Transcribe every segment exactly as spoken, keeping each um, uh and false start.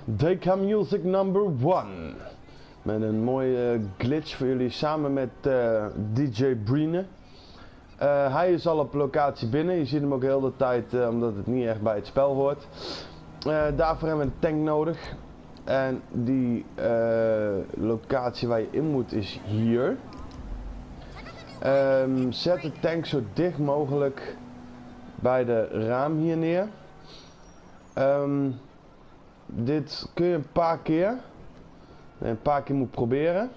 D K Music number one. Met een mooie glitch voor jullie samen met uh, D J Brine. Uh, hij is al op locatie binnen. Je ziet hem ook heel de tijd uh, omdat het niet echt bij het spel hoort. Uh, daarvoor hebben we een tank nodig. En die uh, locatie waar je in moet is hier. Um, zet de tank zo dicht mogelijk bij de raam hier neer. Um, dit kun je een paar keer. Een paar keer moet proberen.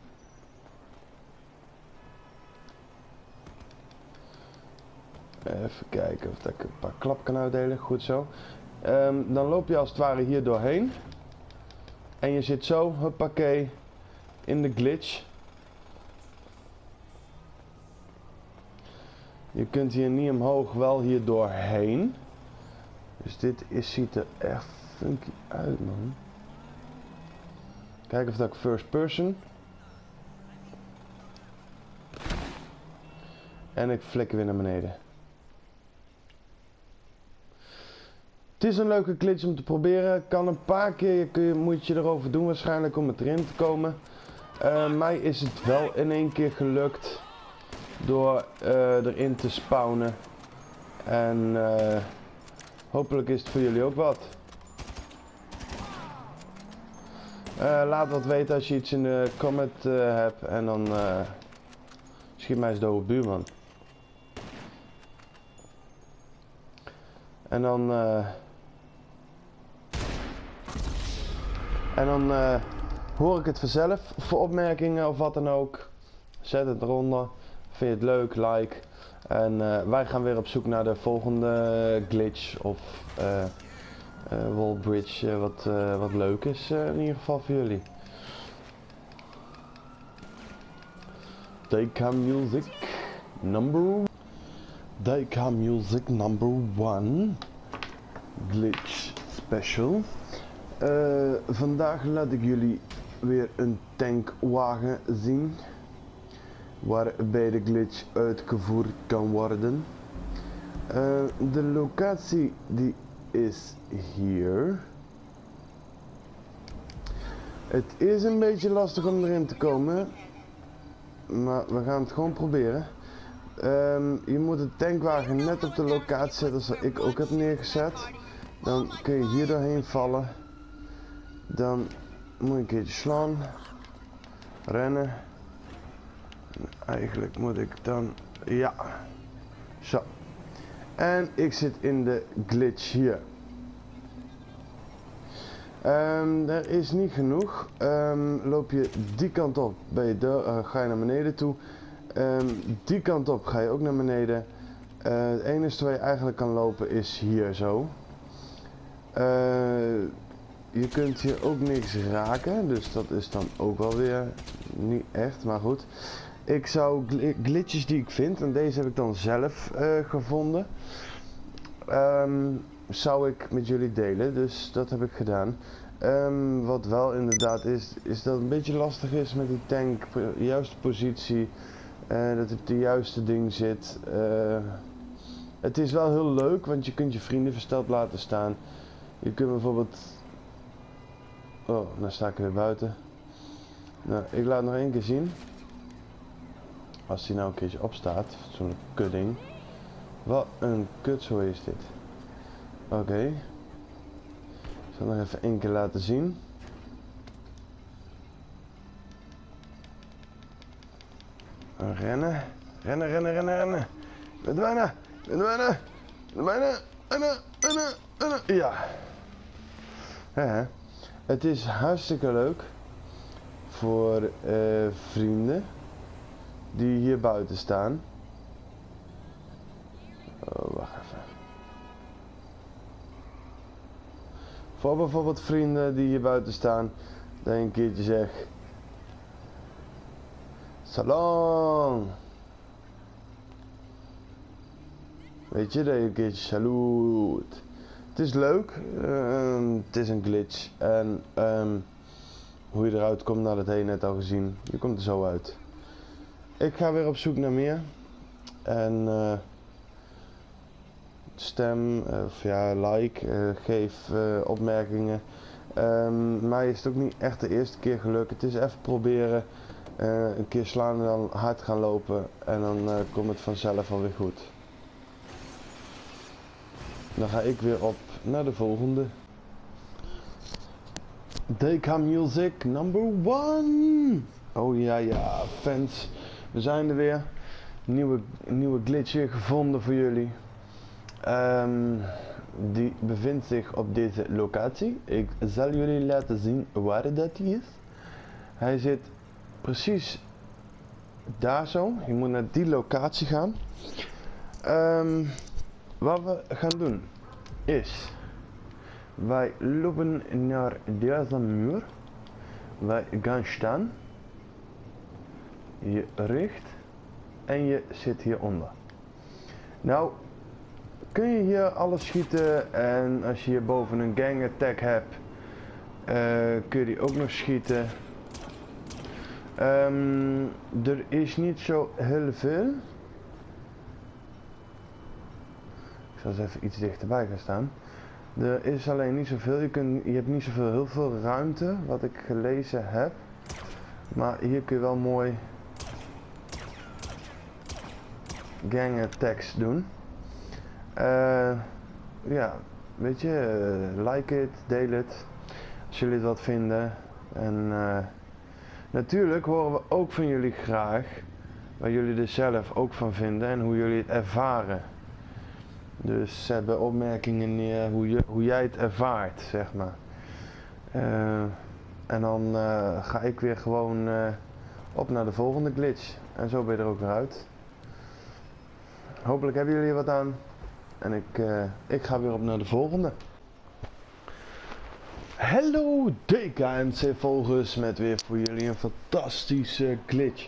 Even kijken of ik een paar klap kan uitdelen. Goed zo. Um, dan loop je als het ware hier doorheen. En je zit zo, huppakee, in de glitch. Je kunt hier niet omhoog, wel hier doorheen. Dus dit is, ziet er echt funky uit, man. Kijken of dat ik first person. En ik flikker weer naar beneden. Het is een leuke glitch om te proberen. Kan een paar keer, kun je, moet je erover doen waarschijnlijk om het erin te komen. Uh, mij is het wel in één keer gelukt. Door uh, erin te spawnen. En uh, hopelijk is het voor jullie ook wat. Uh, laat wat weten als je iets in de comment uh, hebt. En dan uh, schiet mij eens door op buurman. En dan... Uh, en dan uh, hoor ik het vanzelf. Voor opmerkingen of wat dan ook. Zet het eronder. Vind je het leuk? Like. En uh, wij gaan weer op zoek naar de volgende glitch. Of uh, uh, wallbridge. Uh, wat, uh, wat leuk is uh, in ieder geval voor jullie. D K Music number D K Music number one glitch special. Uh, vandaag laat ik jullie weer een tankwagen zien waarbij de glitch uitgevoerd kan worden. Uh, de locatie die is hier. Het is een beetje lastig om erin te komen, maar we gaan het gewoon proberen. Um, je moet de tankwagen net op de locatie zetten zoals ik ook heb neergezet. Dan kun je hier doorheen vallen. Dan moet je een keertje slaan. Rennen. En eigenlijk moet ik dan... Ja. Zo. En ik zit in de glitch hier. Um, er is niet genoeg. Um, loop je die kant op, ben je de, uh, ga je naar beneden toe. Um, die kant op ga je ook naar beneden. Uh, het enige waar je eigenlijk kan lopen is hier zo. Uh, je kunt hier ook niks raken, dus dat is dan ook wel weer niet echt, maar goed. Ik zou gl glitches die ik vind, en deze heb ik dan zelf uh, gevonden, um, zou ik met jullie delen, dus dat heb ik gedaan. Um, wat wel inderdaad is, is dat het een beetje lastig is met die tank, de juiste positie, uh, dat het op de juiste ding zit. Uh, het is wel heel leuk, want je kunt je vrienden versteld laten staan. Je kunt bijvoorbeeld... Oh, dan sta ik weer buiten. Nou, ik laat nog één keer zien. Als die nou een keertje opstaat, zo'n kudding. Wat een kutzooi is dit. Oké. Okay. Ik zal nog even één keer laten zien. Rennen. Rennen, rennen, rennen, rennen. Ik ben bijna. Ik ben bijna. Ik ben bijna. Rennen, rennen, rennen. Ja. He, het is hartstikke leuk voor uh, vrienden die hier buiten staan. Oh, wacht even. Voor bijvoorbeeld vrienden die hier buiten staan, dat je een keertje zegt: Salam. Weet je, dat je een keertje salut. Het is leuk, uh, het is een glitch en um, hoe je eruit komt, nou dat heb je net al gezien. Je komt er zo uit. Ik ga weer op zoek naar meer en uh, stem, of ja, like, uh, geef uh, opmerkingen Um, mij is het ook niet echt de eerste keer gelukt. Het is even proberen. Uh, een keer slaan en dan hard gaan lopen. En dan uh, komt het vanzelf alweer goed. Dan ga ik weer op naar de volgende. D K Music number one. Oh ja ja, fans. We zijn er weer. Nieuwe, nieuwe glitch weer gevonden voor jullie. Um, die bevindt zich op deze locatie. Ik zal jullie laten zien waar dat is. Hij zit precies daar zo. Je moet naar die locatie gaan. Um, wat we gaan doen is... Wij lopen naar deze muur. Wij gaan staan. Je richt. En je zit hieronder. Nou, kun je hier alles schieten. En als je hier boven een gang attack hebt, uh, kun je die ook nog schieten. Um, er is niet zo heel veel. Ik zal eens even iets dichterbij gaan staan. Er is alleen niet zoveel, je, kunt, je hebt niet zoveel, heel veel ruimte, wat ik gelezen heb. Maar hier kun je wel mooi gang attacks doen. Uh, ja, weet je, uh, like it, deel het, als jullie het wat vinden. En uh, natuurlijk horen we ook van jullie graag, waar jullie er zelf ook van vinden en hoe jullie het ervaren. Dus zet bij opmerkingen neer hoe, je, hoe jij het ervaart, zeg maar. Uh, en dan uh, ga ik weer gewoon uh, op naar de volgende glitch. En zo ben je er ook weer uit. Hopelijk hebben jullie er wat aan. En ik, uh, ik ga weer op naar de volgende. Hallo D K M C volgers, met weer voor jullie een fantastische glitch.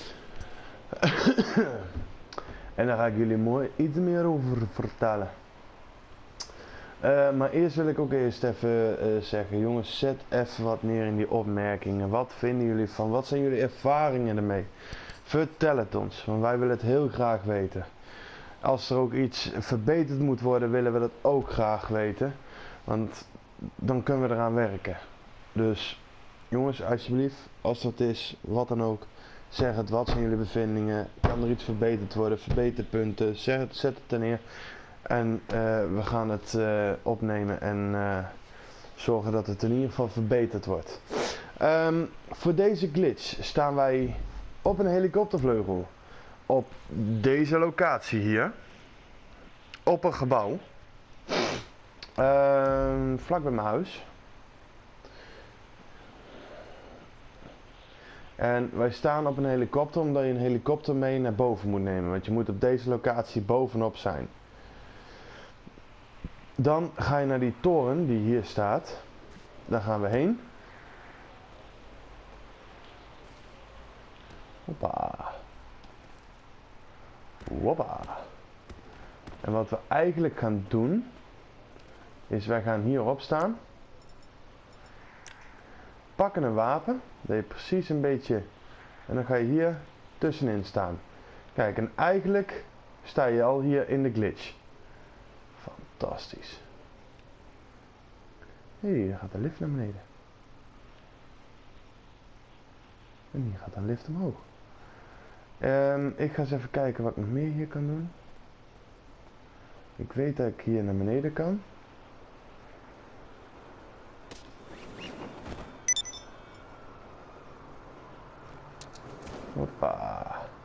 En daar ga ik jullie mooi iets meer over vertellen. Uh, maar eerst wil ik ook eerst even uh, zeggen, jongens, zet even wat neer in die opmerkingen. Wat vinden jullie van? Wat zijn jullie ervaringen ermee? Vertel het ons, want wij willen het heel graag weten. Als er ook iets verbeterd moet worden, willen we dat ook graag weten. Want dan kunnen we eraan werken. Dus jongens, alsjeblieft, als dat is, wat dan ook. Zeg het, wat zijn jullie bevindingen? Kan er iets verbeterd worden? Verbeterpunten? Zeg het, zet het er neer. En uh, we gaan het uh, opnemen en uh, zorgen dat het in ieder geval verbeterd wordt. Um, voor deze glitch staan wij op een helikoptervleugel. Op deze locatie hier. Op een gebouw. Um, vlak bij mijn huis. En wij staan op een helikopter omdat je een helikopter mee naar boven moet nemen. Want je moet op deze locatie bovenop zijn. Dan ga je naar die toren die hier staat. Daar gaan we heen. Hoppa. Hoppa. En wat we eigenlijk gaan doen, is wij gaan hierop staan. Pakken een wapen. Dat je precies een beetje. En dan ga je hier tussenin staan. Kijk, en eigenlijk sta je al hier in de glitch. Fantastisch. Hé, hey, daar gaat de lift naar beneden. En hier gaat de lift omhoog. Um, ik ga eens even kijken wat ik nog meer hier kan doen. Ik weet dat ik hier naar beneden kan. Hoppa.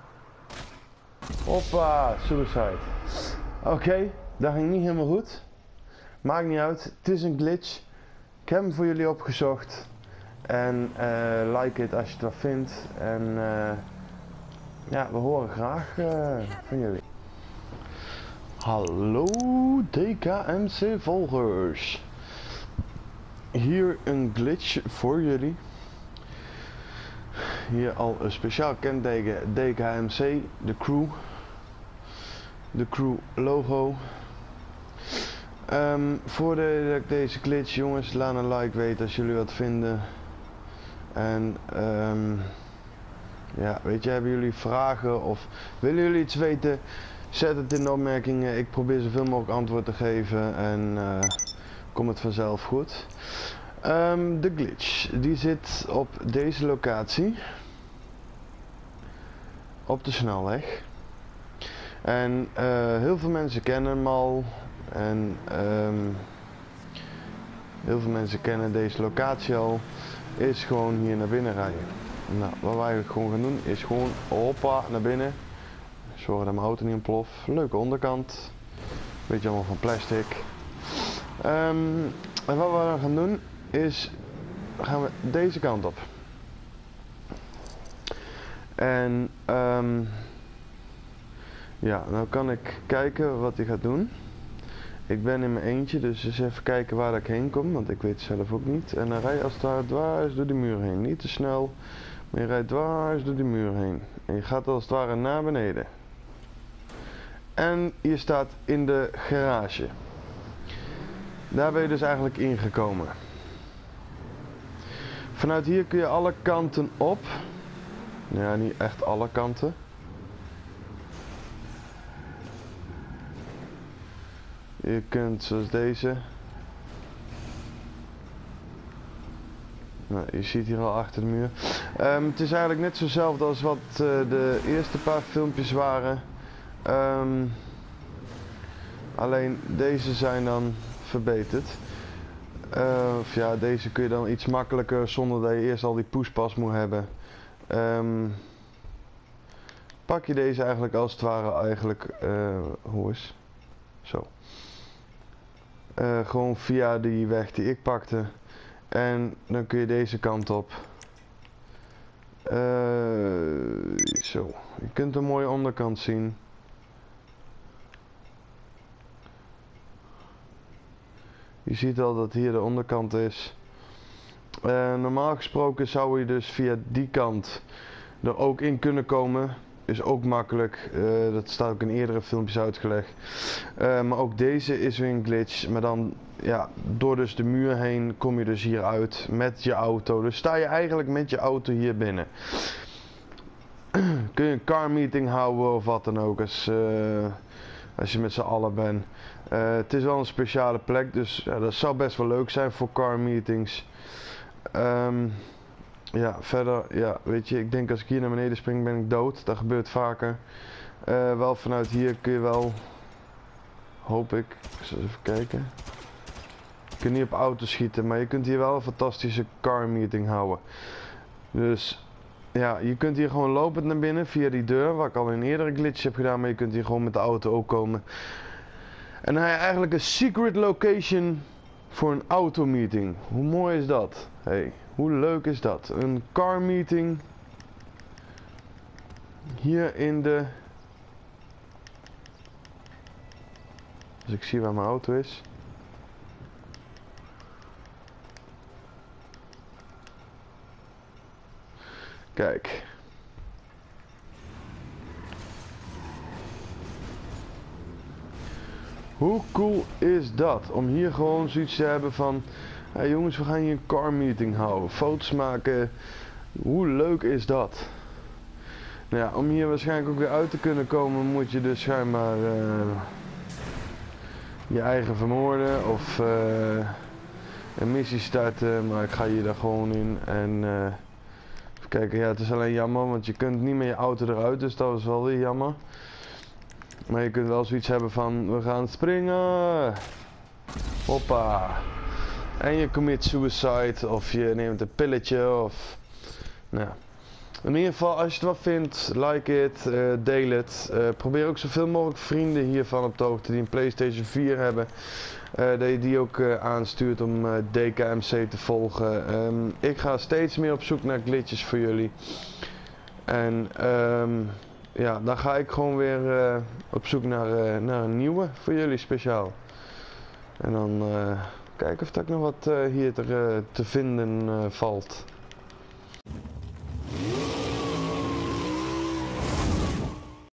Hoppa, suicide. Oké, okay, dat ging niet helemaal goed. Maakt niet uit, het is een glitch. Ik heb hem voor jullie opgezocht. En uh, like it als je het wat vindt. En uh, ja, we horen graag uh, van jullie. Hallo D K M C volgers. Hier een glitch voor jullie. Hier al een speciaal kenteken D K M C, de crew. De crew logo. Um, voordat ik deze glitch, jongens, laat een like weten als jullie wat vinden. En um, ja, weet je, hebben jullie vragen of willen jullie iets weten? Zet het in de opmerkingen. Ik probeer zoveel mogelijk antwoord te geven en uh, komt het vanzelf goed. Um, de glitch, die zit op deze locatie. Op de snelweg. En uh, heel veel mensen kennen hem al. En um, heel veel mensen kennen deze locatie al. Is gewoon hier naar binnen rijden. Nou, wat wij eigenlijk gewoon gaan doen is gewoon hoppa naar binnen. Zorgen dat mijn auto niet ontploft. Leuke onderkant. Beetje allemaal van plastic. Um, en wat we dan gaan doen is gaan we deze kant op. En um, ja, nou kan ik kijken wat hij gaat doen. Ik ben in mijn eentje, dus eens even kijken waar ik heen kom, want ik weet het zelf ook niet. En dan rij je als het ware dwars door de muur heen. Niet te snel, maar je rijdt dwars door de muur heen. En je gaat als het ware naar beneden. En je staat in de garage. Daar ben je dus eigenlijk ingekomen. Vanuit hier kun je alle kanten op. Ja, niet echt alle kanten. Je kunt zoals deze. Nou, je ziet hier al achter de muur. Um, het is eigenlijk net zozelfde als wat uh, de eerste paar filmpjes waren. Um, alleen deze zijn dan verbeterd. Uh, of ja, deze kun je dan iets makkelijker zonder dat je eerst al die poespas moet hebben. Um, pak je deze eigenlijk als het ware eigenlijk, uh, hoe is? Zo. Uh, gewoon via die weg die ik pakte. En dan kun je deze kant op. Uh, zo. Je kunt een mooie onderkant zien. Je ziet al dat hier de onderkant is. Uh, normaal gesproken zou je dus via die kant er ook in kunnen komen. Is ook makkelijk. Uh, dat staat ook in eerdere filmpjes uitgelegd. Uh, maar ook deze is weer een glitch. Maar dan, ja, door dus de muur heen kom je dus hier uit met je auto. Dus sta je eigenlijk met je auto hier binnen. Kun je een car meeting houden of wat dan ook. Als, uh, als je met z'n allen bent. Uh, het is wel een speciale plek. Dus ja, dat zou best wel leuk zijn voor car meetings. Um, Ja, verder, ja, weet je, ik denk als ik hier naar beneden spring ben ik dood. Dat gebeurt vaker. Uh, wel vanuit hier kun je wel, hoop ik, ik zal even kijken. Je kunt niet op auto schieten, maar je kunt hier wel een fantastische car meeting houden. Dus, ja, je kunt hier gewoon lopend naar binnen via die deur, wat ik al in eerdere glitch heb gedaan. Maar je kunt hier gewoon met de auto ook komen. En dan heb je eigenlijk een secret location voor een auto meeting. Hoe mooi is dat? Hey. Hoe leuk is dat? Een car meeting hier in de... Dus ik zie waar mijn auto is. Kijk. Hoe cool is dat? Om hier gewoon zoiets te hebben van... Hey jongens, we gaan hier een car meeting houden. Foto's maken. Hoe leuk is dat? Nou ja, om hier waarschijnlijk ook weer uit te kunnen komen moet je dus schijnbaar uh, je eigen vermoorden of uh, een missie starten. Maar ik ga hier daar gewoon in en uh, even kijken. Ja, het is alleen jammer, want je kunt niet met je auto eruit, dus dat is wel weer jammer. Maar je kunt wel zoiets hebben van, we gaan springen. Hoppa. En je commit suicide of je neemt een pilletje of... Nou, in ieder geval als je het wat vindt, like het, uh, deel het. Uh, probeer ook zoveel mogelijk vrienden hiervan op de hoogte die een PlayStation vier hebben. Uh, dat je die ook uh, aanstuurt om uh, D K M C te volgen. Um, ik ga steeds meer op zoek naar glitches voor jullie. En um, ja, dan ga ik gewoon weer uh, op zoek naar, uh, naar een nieuwe voor jullie speciaal. En dan... Uh, Kijken of er nog wat uh, hier te, uh, te vinden uh, valt.